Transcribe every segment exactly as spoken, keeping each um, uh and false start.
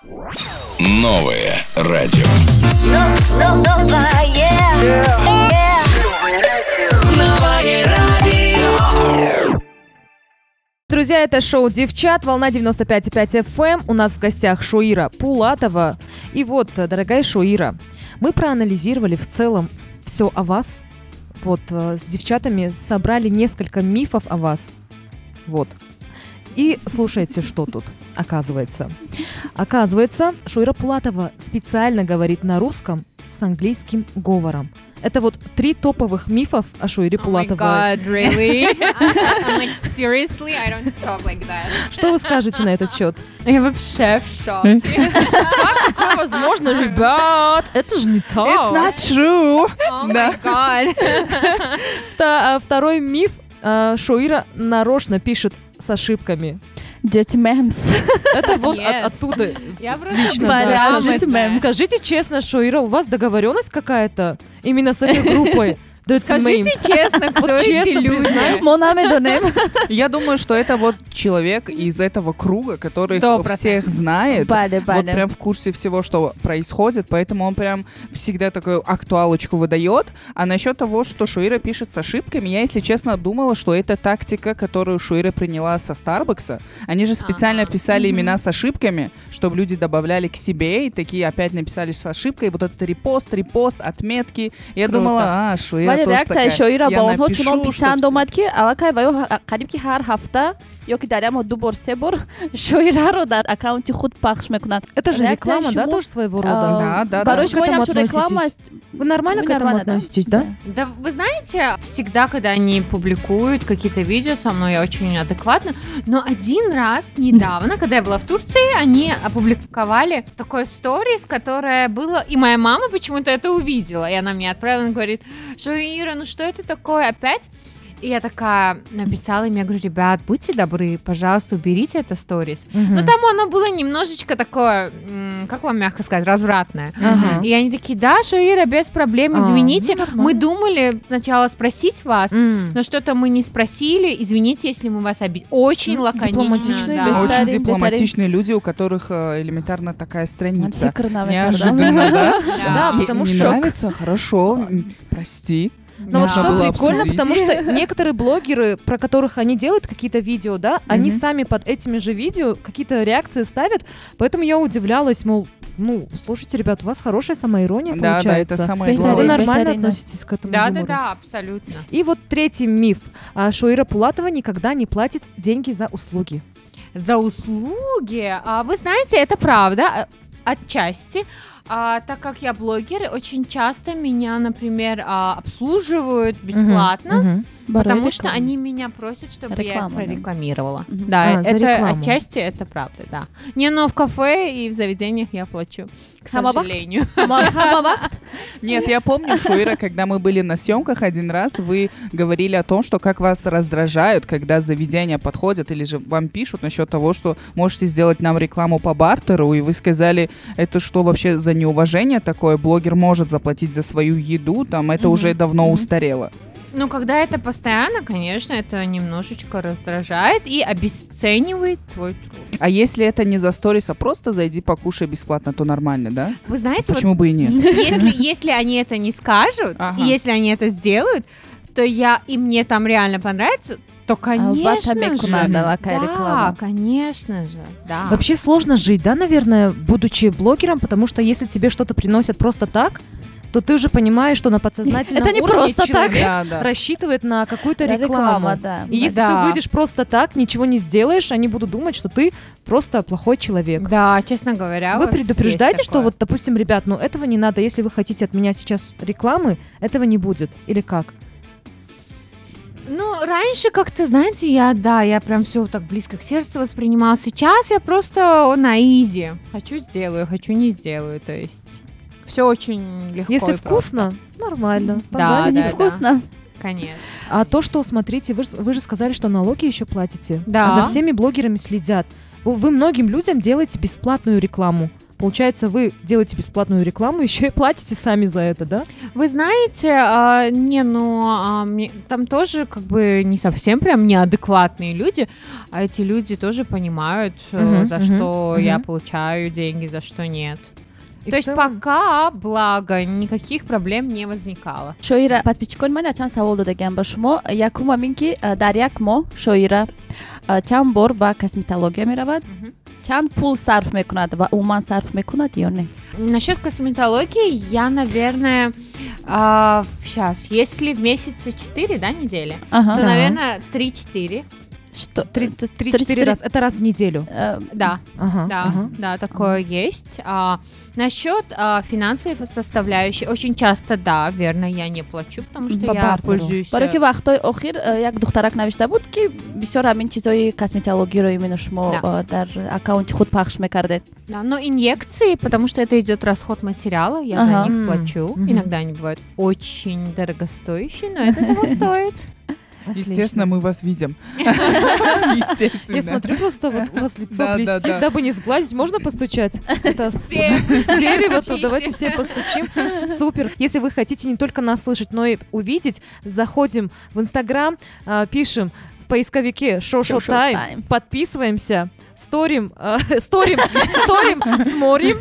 Новое радио. Новое радио. Друзья, это шоу «Девчат», волна девяносто пять и пять эф эм. У нас в гостях Шоира Пулатова. И вот, дорогая Шоира, мы проанализировали в целом все о вас. Вот, с девчатами собрали несколько мифов о вас. Вот. И слушайте, что тут оказывается. Оказывается, Шоира Пулатова специально говорит на русском с английским говором. Это вот три топовых мифов о Шоире Пулатовой. Oh my God, really? I'm like, seriously? I don't talk like that. Что вы скажете на этот счет? Я вообще в шоке. Как такое возможно, ребят? Это же не так. It's not true. Oh my God. Вта- а, Второй миф. а, Шоира нарочно пишет с ошибками. Dirty memes. Это вот Yes. от- оттуда. Я просто Лично, да. грамотная. Скажите, мэм. Скажите честно, Шоира, у вас договоренность какая-то именно с этой группой? Dirty Скажите memes. честно, кто Вот эти честно люди? признайтесь. Монаме донем. Я думаю, что это вот человек из этого круга, который Сто всех процентов. знает. Бале, Вот бале. прям в курсе всего, что происходит, поэтому он прям всегда такую актуалочку выдает. А насчет того, что Шоира пишет с ошибками, я, если честно, думала, что это тактика, которую Шоира приняла со Старбакса. Они же специально Ага. писали имена с ошибками, чтобы люди добавляли к себе, и такие опять написали с ошибкой. Вот этот репост, репост, отметки. Я Круто. думала, а, Шоира ولی тоже реакция такая. شویرا Я با اونها напишу, چون что پیسند всё. اومد که الکای و یا قریب که هر هفته یا که در اما دو بار سه بار شویرا رو در اکانت خود پخش میکنند. Это же Реакция реклама, да, شما- тоже своего рода? Да, да, да. Короче, Как к мы этому нам что реклама. относитесь? Вы нормально Вы к этому нормально, да? относитесь, да? Да, вы знаете, всегда, когда они публикуют какие-то видео со мной, я очень адекватна. Но один раз недавно, когда я была в Турции, они опубликовали такое сторис, которое было... И моя мама почему-то это увидела. И она мне отправила, она говорит, Шоира, ну что это такое опять? И я такая написала им, я говорю, ребят, будьте добры, пожалуйста, уберите это сторис. Мгм. Ну, там оно было немножечко такое, м, как вам мягко сказать, развратное. Ага. И они такие, да, Шоира, без проблем, А, извините. ну, нормально. Мы думали сначала спросить вас, М. но что-то мы не спросили. Извините, если мы вас обидели. Очень Ну, лаконично. дипломатичные да. люди. Очень Детали, дипломатичные люди, у которых э, элементарно такая страница. Неожиданно, Неожиданно, да? Да, И потому не что- нравится? Хорошо, м, прости. Но вот Нужно что было прикольно, обсудить. потому что некоторые блогеры, про которых они делают какие-то видео, да, они Мгм. сами под этими же видео какие-то реакции ставят, поэтому я удивлялась, мол, ну, слушайте, ребят, у вас хорошая самоирония Да, да, получается. это самое Вы То есть вы главное. нормально Батарейно. относитесь к этому Да, да, юмору? да, абсолютно. И вот третий миф. А, Шоира Пулатова никогда не платит деньги за услуги. За услуги. А, вы знаете, это правда, а, отчасти. А, так как я блогер, очень часто меня, например, а, обслуживают бесплатно. Мгм. Потому что они меня просят, чтобы Реклама, я их да. прорекламировала. Мгм. Да, А, за это рекламу. отчасти это правда, да. Не, но в кафе и в заведениях я плачу, к Хамабак? сожалению. Нет, я помню, Шоира, когда мы были на съемках один раз, вы говорили о том, что как вас раздражают, когда заведения подходят или же вам пишут насчет того, что можете сделать нам рекламу по бартеру, и вы сказали, это что вообще за неуважение такое? Блогер может заплатить за свою еду, там это Мгм, уже давно мгм. устарело. Ну, когда это постоянно, конечно, это немножечко раздражает и обесценивает твой труд. А если это не за сторис, а просто зайди покушай бесплатно, то нормально, да? Вы знаете, вот Почему бы и нет? если, если они это не скажут, Ага. и если они это сделают, то я, и мне там реально понравится, то, конечно Албатта же. мекунада лакая Да, реклама. конечно же, да. Вообще сложно жить, да, наверное, будучи блогером, потому что если тебе что-то приносят просто так, то ты уже понимаешь, что на подсознательном Это не уровне просто так. человек Да, да. рассчитывает на какую-то Да, рекламу. реклама, да. И если Да. ты выйдешь просто так, ничего не сделаешь, они будут думать, что ты просто плохой человек. Да, честно говоря. Вы вот предупреждаете, есть что такое. вот, допустим, ребят, ну этого не надо, если вы хотите от меня сейчас рекламы, этого не будет. Или как? Ну, раньше как-то, знаете, я, да, я прям все так близко к сердцу воспринимала. Сейчас я просто на изи. Хочу сделаю, хочу не сделаю, то есть все очень легко. Если и вкусно, нормально. Да, пожалуйста. да, да. Вкусно. просто. Конечно. А то, что, смотрите, вы, ж- вы же сказали, что налоги еще платите. Да. А за всеми блогерами следят. Вы, вы многим людям делаете бесплатную рекламу. Получается, вы делаете бесплатную рекламу, еще и платите сами за это, да? Вы знаете, а, не, ну, а, мне- там тоже как бы не совсем прям неадекватные люди, а эти люди тоже понимают, э, Мгм, за мгм, что я мгм. получаю деньги, за что нет. И То в есть целом- пока, благо, никаких проблем не возникало. шоира подписчикон ман чанд савол додагам ба шумо. Якум ҳамин ки а, дар як моҳ шоира а, чанд бор ба косметология меравад, Мгм. чанд пул сарф мекунад ва умуман сарф мекунад ё не? Насчет косметологии я, наверное, сейчас, если в месяце четыре, да, недели, Аха. то, Да. наверное, три-четыре. Что? Три- Т- Три-четыре три- раза. Это раз в неделю. э, Да, Ага, да, ага. да, такое есть. А, насчет а, финансовой составляющей, очень часто, да, верно, я не плачу, потому что По я бартеру. пользуюсь... барои ки вақтҳои охир э, як духтарак навишта буд ки бисёр ҳамин чизои косметологиро именно шумо Да. э, дар аккаунти худ пахш мекардед. Да, но инъекции, потому что это идет расход материала, я Ага. за них М, плачу. мгм. Иногда они бывают очень дорогостоящие, но это того стоит. Естественно, мы вас видим. Естественно. Я смотрю, просто вот у вас лицо Да, да, блестит, да. дабы не сглазить. Можно постучать? Это дерево, то давайте все постучим. Супер. Если вы хотите не только нас слышать, но и увидеть, заходим в Инстаграм, а, пишем в поисковике Show Show Time, Time. подписываемся, сторим, а, сторим, сторим, смотрим,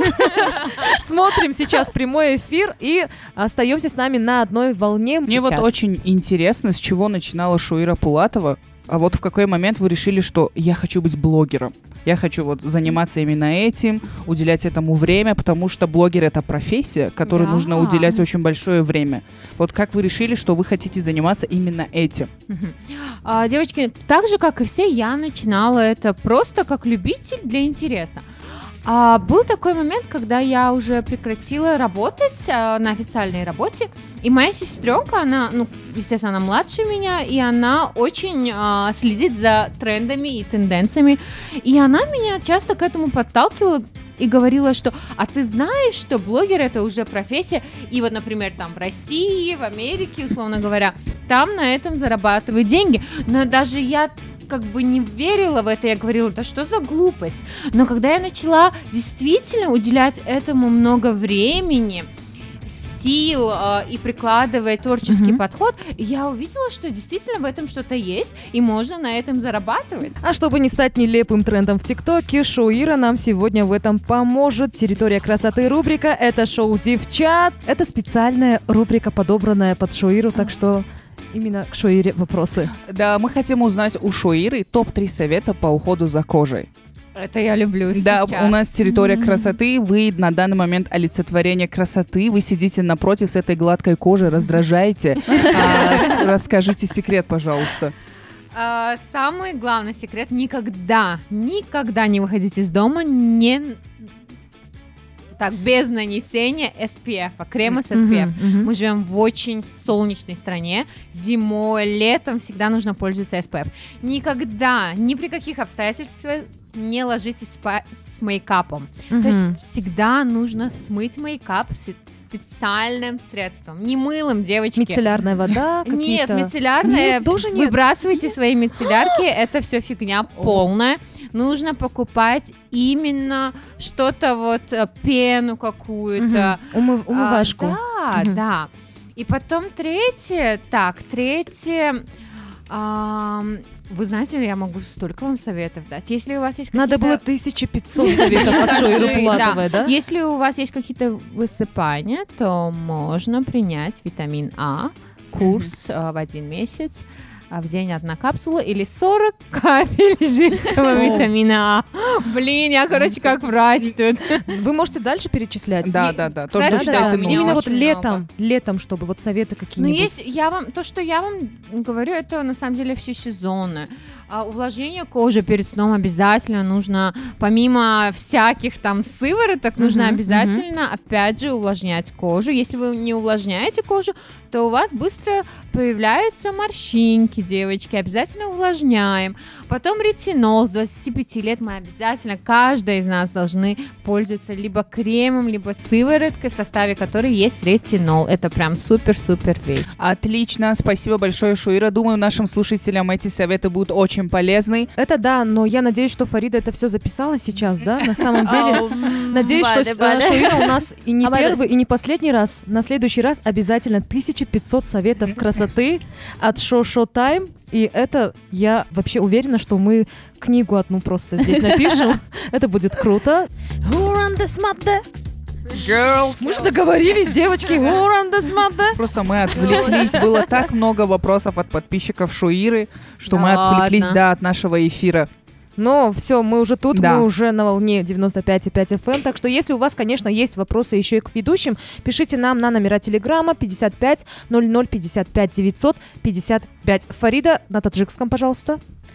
смотрим сейчас прямой эфир и остаемся с нами на одной волне. Мне вот сейчас. очень интересно, с чего начинала Шоира Пулатова, а вот в какой момент вы решили, что я хочу быть блогером? Я хочу вот заниматься именно этим, уделять этому время, потому что блогер — это профессия, которой Да. нужно уделять очень большое время. Вот как вы решили, что вы хотите заниматься именно этим? Мгм. А, девочки, так же, как и все, я начинала это просто как любитель для интереса. А, был такой момент, когда я уже прекратила работать а, на официальной работе, и моя сестренка, она, ну, естественно, она младше меня, и она очень а, следит за трендами и тенденциями, и она меня часто к этому подталкивала и говорила, что, а ты знаешь, что блогер — это уже профессия, и вот, например, там в России, в Америке, условно говоря, там на этом зарабатывают деньги, но даже я как бы не верила в это, я говорила, да что за глупость. Но когда я начала действительно уделять этому много времени, сил э, и прикладывать творческий Мгм. подход, я увидела, что действительно в этом что-то есть, и можно на этом зарабатывать. А чтобы не стать нелепым трендом в ТикТоке, шоу Ира нам сегодня в этом поможет. Территория красоты рубрика — это шоу девчат. Это специальная рубрика, подобранная под шоу Иру, так что именно к шоу Ире вопросы. Да, мы хотим узнать у Шоиры топ три совета по уходу за кожей. Это я люблю Да, сейчас. у нас территория красоты, вы на данный момент олицетворение красоты, вы сидите напротив с этой гладкой кожей, раздражаете. А, с- Расскажите секрет, пожалуйста. А, самый главный секрет — никогда, никогда не выходите из дома не так без нанесения эс пи эф, крема с эс пи эф. Мгм, мгм. Мы живем в очень солнечной стране. Зимой, летом всегда нужно пользоваться эс пи эф. Никогда, ни при каких обстоятельствах не ложитесь спа- с мейкапом. То Мгм. есть всегда нужно смыть мейкап с специальным средством. Не мылом, девочки. Мицеллярная вода, Нет, какие-то... мицеллярная. Нет, тоже нет. Выбрасывайте свои мицеллярки, это все фигня полная. Нужно покупать именно что-то вот, э, пену какую-то. Мгм. Умы- Умывашку. А, да, Мгм. да. И потом третье, так, третье, ам, вы знаете, я могу столько вам советов дать. Если у вас есть Надо какие-то- было тысяча пятьсот советов от шоу Иры Скажи, Пулатовой, да? Если у вас есть какие-то высыпания, то можно принять витамин А, курс э, в один месяц, а в день одна капсула или сорок капель жидкого О. витамина А. Блин, я, короче, как врач тут. Вы можете дальше перечислять? Да, да, да, то, Кстати, что Да, считаете да, у меня именно нужным. вот очень летом, много. летом, чтобы вот советы Ну, какие-нибудь. есть, я вам, то, что я вам говорю, это на самом деле все сезоны. А увлажнение кожи перед сном обязательно нужно, помимо всяких там сывороток, нужно Мгм, обязательно, опять же, увлажнять кожу. Если вы не увлажняете кожу, то у вас быстро появляются морщинки, маленькие девочки, обязательно увлажняем. Потом ретинол. С двадцати пяти лет мы обязательно, каждая из нас должны пользоваться либо кремом, либо сывороткой, в составе которой есть ретинол. Это прям супер-супер вещь. Отлично, спасибо большое, Шуира. Думаю, нашим слушателям эти советы будут очень полезны. Это да, но я надеюсь, что Фарида это все записала сейчас, да, на самом деле. Надеюсь, что Валя, с- Валя. Шуира у нас и не А Валя- первый, и не последний раз. На следующий раз обязательно тысяча пятьсот советов красоты от Шо Шо Тайм. И это, я вообще уверена, что мы книгу одну просто здесь напишем. Это будет круто. Who run this mother? Girls. Мы же договорились, девочки. Who run this mother? Просто мы отвлеклись. Было так много вопросов от подписчиков Шуиры, что Да мы отвлеклись, ладно. да, от нашего эфира. Но все, мы уже тут, Да. мы уже на волне девяносто пять и пять эф эм. Так что если у вас, конечно, есть вопросы еще и к ведущим, пишите нам на номера телеграмма пятьдесят пять ноль ноль пятьдесят пять девятьсот пятьдесят пять. Фарида, на таджикском, пожалуйста.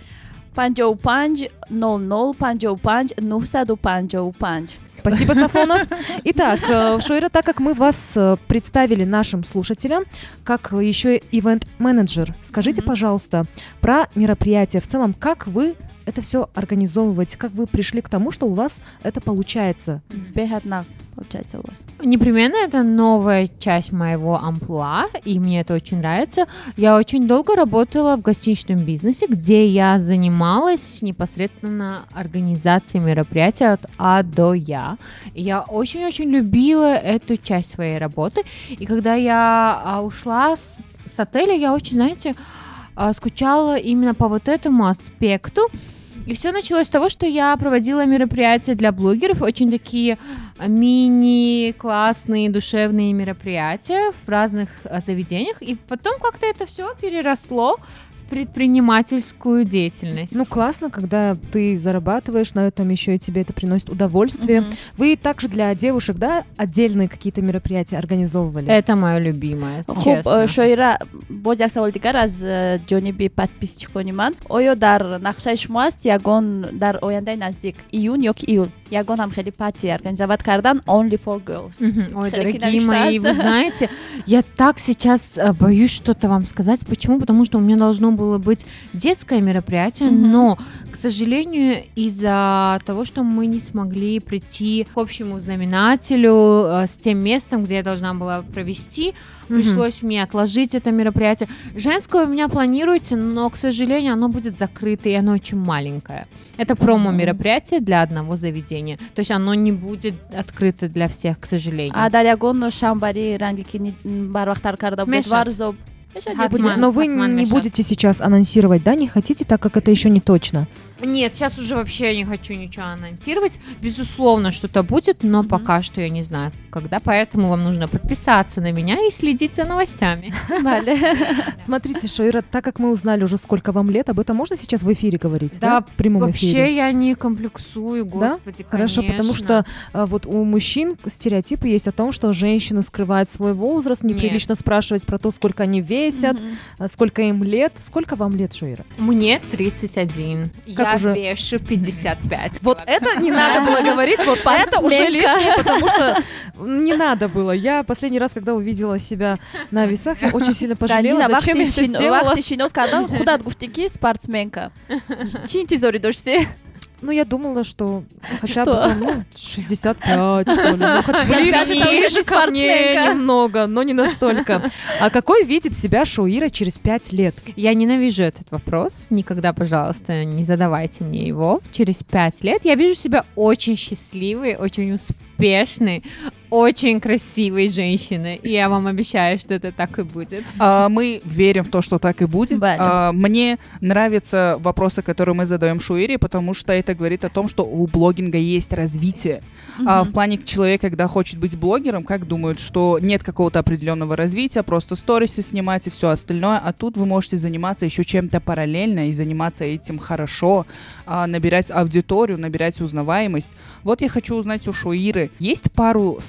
панджоу панч, ноль ноль, панджоу панч, нуфсаду панджоу панч. Спасибо, Сафонов. Итак, э, Шуира, так как мы вас э, представили нашим слушателям, как э, еще и ивент-менеджер, скажите, Мгм. пожалуйста, про мероприятие в целом, как вы это все организовываете, как вы пришли к тому, что у вас это получается? Бехат нас, получается, у вас. Непременно это новая часть моего амплуа, и мне это очень нравится. Я очень долго работала в гостиничном бизнесе, где я занималась непосредственно организацией мероприятия от А до Я. И я очень-очень любила эту часть своей работы. И когда я а, ушла с, с отеля, я очень, знаете, а, скучала именно по вот этому аспекту. И все началось с того, что я проводила мероприятия для блогеров, очень такие а, мини-классные, душевные мероприятия в разных а, заведениях. И потом как-то это все переросло в предпринимательскую деятельность. Ну, классно, когда ты зарабатываешь на этом, еще и тебе это приносит удовольствие. Мгм. Вы также для девушек, да, отдельные какие-то мероприятия организовывали? Это мое любимое, Хуб, честно. э, Шоира, бо як савол дигар аз э, ҷониби подписчикони ман. Оё дар нақшаи шумо аст ягон дар ояндаи наздик июн ёки июл ягон ҳам хеле пати организовать кардан only for girls? Мгм. Ой, Шарики дорогие мои, вы намечтался. знаете, я так сейчас э, боюсь что-то вам сказать. Почему? Потому что у меня должно было быть детское мероприятие, Мгм. но, к сожалению, из-за того, что мы не смогли прийти к общему знаменателю э, с тем местом, где я должна была провести, Мгм. пришлось мне отложить это мероприятие. Женское у меня планируется, но, к сожалению, оно будет закрыто, и оно очень маленькое. Это промо-мероприятие для одного заведения. То есть оно не будет открыто для всех, к сожалению. А дар ягон шамбари ранги ки ни- барвақтар карда буд Мешад. варзоб. Мешад Хатман. будет. Но вы Хатман не Мешат. будете сейчас анонсировать, да, не хотите, так как это еще не точно? Нет, сейчас уже вообще не хочу ничего анонсировать. Безусловно, что-то будет, но Мгм. пока что я не знаю, когда. Поэтому вам нужно подписаться на меня и следить за новостями. Бале. Смотрите, Шоира, так как мы узнали уже, сколько вам лет, об этом можно сейчас в эфире говорить? Да, в прямом эфире. Вообще я не комплексую, Да? господи, Хорошо, потому конечно. что а, вот у мужчин стереотипы есть о том, что женщины скрывают свой возраст, неприлично спрашивать про то, сколько они весят, Мгм. а, сколько им лет. Сколько вам лет, Шоира? Мне тридцать один. Как я уже? вешу пятьдесят пять. Вот это не надо было говорить, вот это уже Спортсменка. лишнее, потому что не надо было. Я последний раз, когда увидела себя на весах, я очень сильно пожалела, Ганжина, зачем я вақти это шин- сделала. вақти шинос кардан худат гуфти ки спортсменка. Чи интизори дошти? Ну, я думала, что хотя Что? бы там, ну, шестьдесят пять, что ли. Ну, хоть пять бли- это уже не ближе ко мне спортсменка. немного, но не настолько. А какой видит себя Шоира через пять лет? Я ненавижу этот вопрос. Никогда, пожалуйста, не задавайте мне его. Через пять лет я вижу себя очень счастливой, очень успешной, очень красивой женщиной. И я вам обещаю, что это так и будет. А, мы верим в то, что так и будет. Валя. А, мне нравятся вопросы, которые мы задаем Шуире, потому что это говорит о том, что у блогинга есть развитие. А, в плане человека, когда хочет быть блогером, как думают, что нет какого-то определенного развития, просто сторисы снимать и все остальное, а тут вы можете заниматься еще чем-то параллельно и заниматься этим хорошо, а, набирать аудиторию, набирать узнаваемость. Вот я хочу узнать у Шуиры, есть пару советов,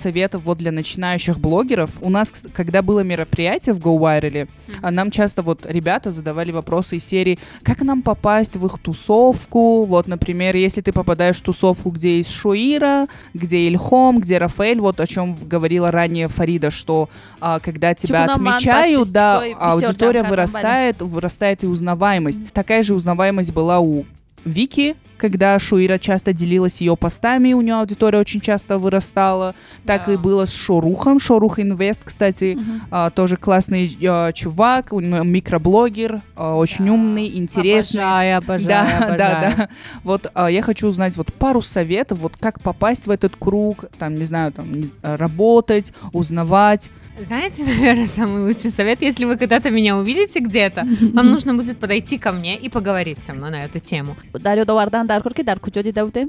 советов вот для начинающих блогеров. У нас, кс- когда было мероприятие в GoViral, а нам часто вот ребята задавали вопросы из серии, как нам попасть в их тусовку. Вот, например, если ты попадаешь в тусовку, где есть Шоира, где Ильхом, где Рафаэль, вот о чем говорила ранее Фарида, что а, когда тебя Типа, нам отмечают, да, подписчиков и аудитория всё, вырастает, вырастает и узнаваемость. Такая же узнаваемость была у Вики, когда Шоира часто делилась ее постами, у нее аудитория очень часто вырастала. Так Да. и было с Шорухом. Шорух Инвест, кстати, а, тоже классный а, чувак, он микроблогер, а, очень умный, интересный. Обожаю, обожаю, Да, обожаю. да, да. Вот а, я хочу узнать вот пару советов, вот как попасть в этот круг, там, не знаю, там, не- работать, узнавать. Знаете, наверное, самый лучший совет, если вы когда-то меня увидите где-то, вам нужно будет подойти ко мне и поговорить со мной на эту тему. дарёдовардан дар кор ки дар куҷо дида будем?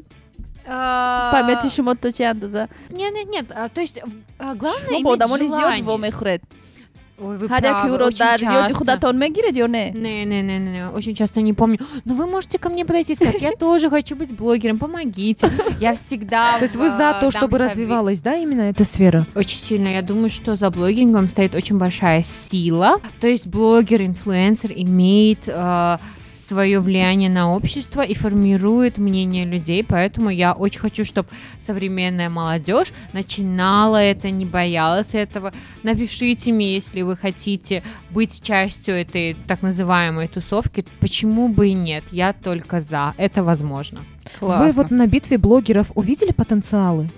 А, памяти шумо то чи андоза? Нет, нет, нет, а, то есть а, главное шумо бо иметь одамони зиёд желание. вомехӯред. Ой, вы ҳар правы, яке ӯро очень дар ёди часто. худатон мегиред ё не? Не, не, не, не, не, очень часто не помню. Но вы можете ко мне подойти и сказать, я тоже хочу быть блогером, помогите. Я всегда То есть вы за э, то, дам чтобы совет. развивалась, да, именно эта сфера? Очень сильно. Я думаю, что за блогингом стоит очень большая сила. То есть блогер, инфлюенсер имеет э, свое влияние на общество и формирует мнение людей. Поэтому я очень хочу, чтобы современная молодежь начинала это, не боялась этого. Напишите мне, если вы хотите быть частью этой так называемой тусовки. Почему бы и нет? Я только за. Это возможно. Вы вот на битве блогеров увидели потенциалы?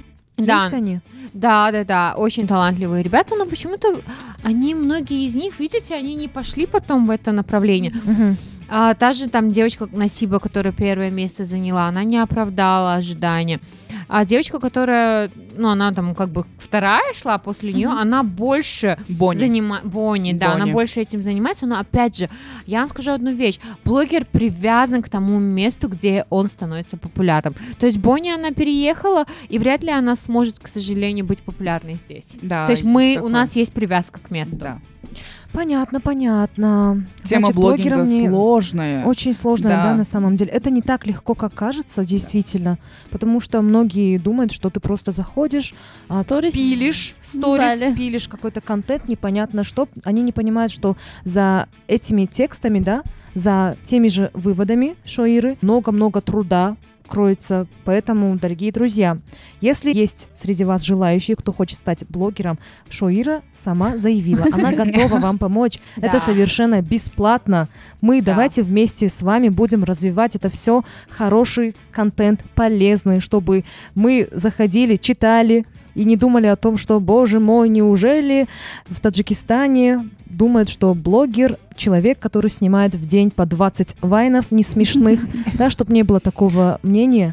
Да. Есть они? Да, да, да, очень талантливые ребята, но почему-то они, многие из них, видите, они не пошли потом в это направление. Мгм. А, та же там девочка Насиба, которая первое место заняла, она не оправдала ожидания. А девочка, которая, ну, она там как бы вторая шла после нее, Мгм. она больше Бонни. занима- Бонни, да, Бонни. она больше этим занимается, но опять же, я вам скажу одну вещь, блогер привязан к тому месту, где он становится популярным. То есть Бонни, она переехала, и вряд ли она сможет, к сожалению, быть популярной здесь. Да, То есть мы, есть у такое. нас есть привязка к месту. Да. Понятно, понятно. Тема Значит, блогинга блогерам не- сложная. Очень сложная, да. Да. на самом деле. Это не так легко, как кажется, действительно. Потому что многие думают, что ты просто заходишь, а, Сторис. пилишь сторис, Далее. пилишь какой-то контент, непонятно что. Они не понимают, что за этими текстами, да, за теми же выводами Шоиры много-много труда кроется. Поэтому, дорогие друзья, если есть среди вас желающие, кто хочет стать блогером, Шоира сама заявила, она готова вам помочь. Это Да. совершенно бесплатно. Мы Да. давайте вместе с вами будем развивать это все, хороший контент, полезный, чтобы мы заходили, читали и не думали о том, что, боже мой, неужели в Таджикистане думают, что блогер — человек, который снимает в день по двадцать вайнов не смешных, да, чтобы не было такого мнения.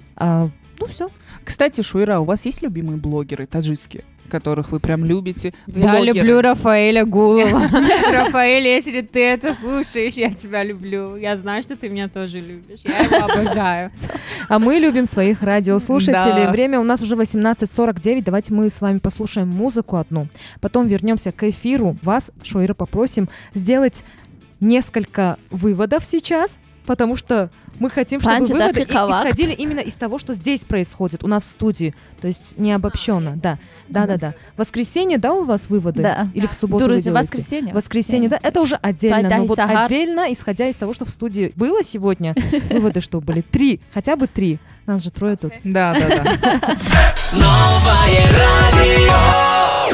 А, ну все. Кстати, Шуира, у вас есть любимые блогеры таджикские, которых вы прям любите? Я Блогеры. люблю Рафаэля Гулова. Рафаэль, если ты это слушаешь, я тебя люблю. Я знаю, что ты меня тоже любишь. Я его обожаю. А мы любим своих радиослушателей. Да. Время у нас уже восемнадцать сорок девять. Давайте мы с вами послушаем музыку одну. Потом вернемся к эфиру. Вас, Шоира, попросим сделать несколько выводов сейчас, потому что мы хотим, чтобы Панча, выводы да, и- фиковак. исходили именно из того, что здесь происходит у нас в студии. То есть не обобщенно. Да, да, да, да. Воскресенье, да, у вас выводы? Да. Или в субботу вы Друзья, делаете? воскресенье. Воскресенье, да, это уже отдельно, но Сайдаhi вот Сахар. отдельно, исходя из того, что в студии было сегодня, выводы что были? Три, хотя бы три. Нас же трое тут. Да, да, да. Новое радио.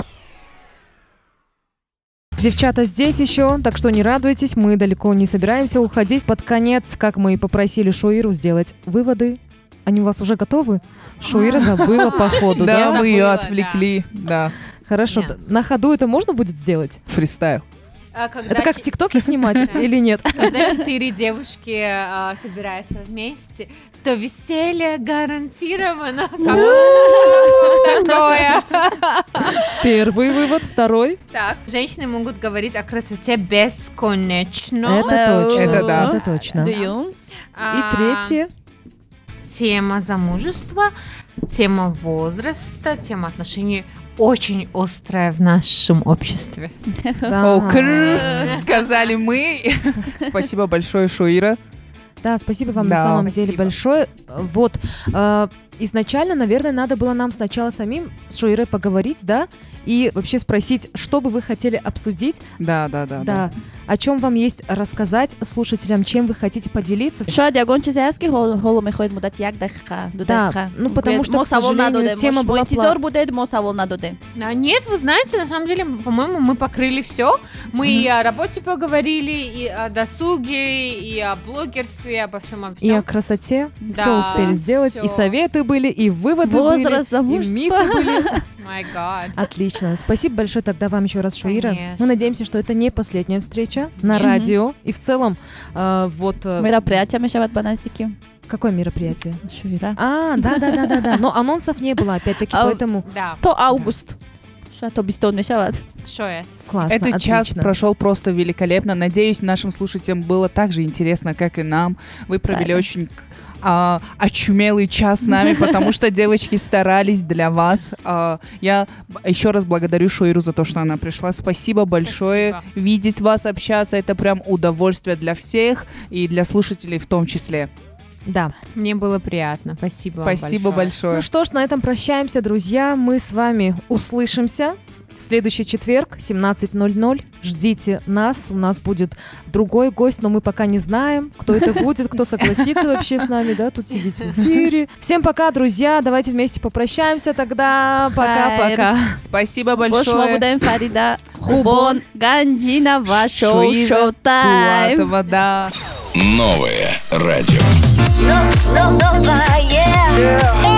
Девчата здесь еще, так что не радуйтесь, мы далеко не собираемся уходить. Под конец, как мы и попросили Шоиру сделать выводы. Они у вас уже готовы? Шоира забыла по ходу, Да, да? мы ее забыла, отвлекли. Да. Хорошо, Нет. д- на ходу это можно будет сделать? Фристайл. А когда Это как в ч- ТикТоке снимать или нет? Когда четыре девушки а, собираются вместе, то веселье гарантировано. Как такое? Первый вывод, второй. Так, женщины могут говорить о красоте бесконечно. Это точно. Это да. Это точно. Do И you? А, третье. Тема замужества, тема возраста, тема отношений очень острая в нашем обществе. Да. Окр, сказали мы. Спасибо большое, Шуира. Да, спасибо вам Да. на самом деле Спасибо. большое. Вот, э, изначально, наверное, надо было нам сначала самим с Шуирой поговорить, да, и вообще спросить, что бы вы хотели обсудить, Да, да, да. да, о чем вам есть рассказать слушателям, чем вы хотите поделиться. شاید یگان چیزی هست که حال حالا میخواید مدت یک دقیقه دو Да, دقیقه ну потому что, ما к سوال сожалению, ندادیم тема ما была انتظار пла- بودید ما سوال ندادیم А, нет, вы знаете, на самом деле, по-моему, мы покрыли все. Мы и о работе поговорили, и о досуге, и о блогерстве, и обо всем, обо и о всем. красоте, Да, все успели сделать, и всё. советы были, и выводы Возраст были, и замужества. мифы были. My God. Отлично. Спасибо большое тогда вам еще раз, Шуира. Конечно. Мы надеемся, что это не последняя встреча на Мгм. радио. И в целом, э, вот... э, мероприятие میشود به نزدیکی какое мероприятие? شویره А, да-да-да-да-да. Но анонсов не было, опять-таки, А, поэтому Да, تو август شاید то بیستون میشود что это? классно, Этот час отлично. прошел просто великолепно. Надеюсь, нашим слушателям было так же интересно, как и нам. Вы провели Да. очень а, очумелый час с нами, потому что девочки старались для вас. А, я б- еще раз благодарю Шуиру за то, что она пришла. Спасибо большое. Спасибо. Видеть вас, общаться, это прям удовольствие для всех и для слушателей в том числе. Да. Мне было приятно. Спасибо вам Спасибо большое. Ну что ж, на этом прощаемся, друзья. Мы с вами услышимся в следующий четверг, семнадцать ноль ноль. Ждите нас. У нас будет другой гость, но мы пока не знаем, кто это будет, кто согласится вообще с нами, да, тут сидеть в эфире. Всем пока, друзья. Давайте вместе попрощаемся тогда. Пока-пока. Спасибо با شما большое. بودیم فریده خوبان گنجینا و شو Шуира شو تایم Пулатова, да. Новое радио. No, no, no, yeah.